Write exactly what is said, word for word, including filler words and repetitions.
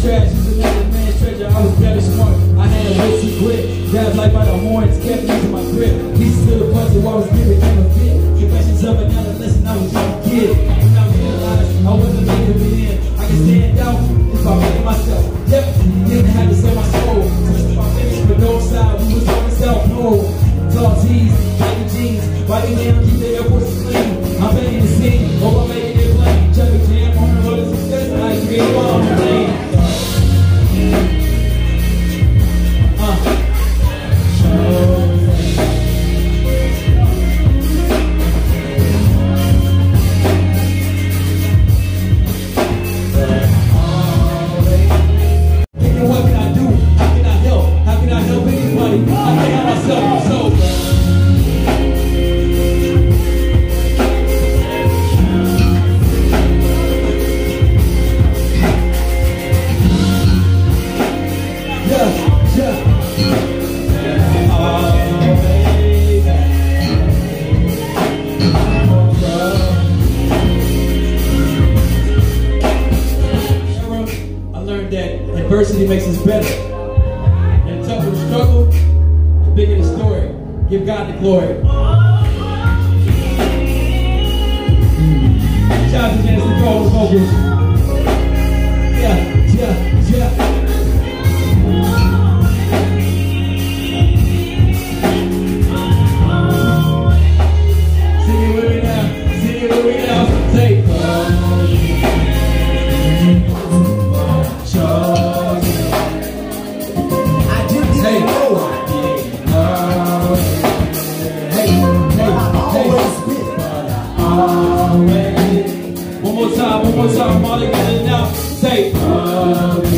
trash, was another man's treasure. I was very smart, I had a witty grip. Grabbed life by the horns, kept me to my grip. Pieces to the puzzle, I was giving them a fit. Confessions of an adolescent, I was just a kid. When I realized I wasn't meant to be in, I can stand out if I make myself. Yep, didn't have to sell my soul. Twisted my finish, but no side, we was on the south pole. Tall tees, baggy jeans, writing down, keep the airports clean. I'm making the scene, hope I'm making it plain. Jumping jam on the road to success, I create all on the lane. Uh. Adversity makes us better. And the tougher the struggle, the bigger the story. Give God the glory. Shout out to Janice Nicole, vocals. Yeah, yeah, yeah. Sing it with me now. Sing it with me now. Say, one more time, all together now. Say, uh,